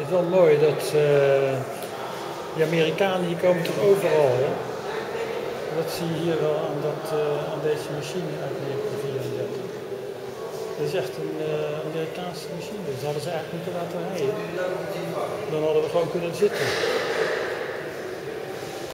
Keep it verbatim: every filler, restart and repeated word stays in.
is wel mooi dat uh, die Amerikanen die komen toch overal. Hè? Dat zie je hier wel aan, dat, uh, aan deze machine uit negentien vierendertig. Dat is echt een uh, Amerikaanse machine, dus dat hadden ze eigenlijk moeten laten rijden. Dan hadden we gewoon kunnen zitten.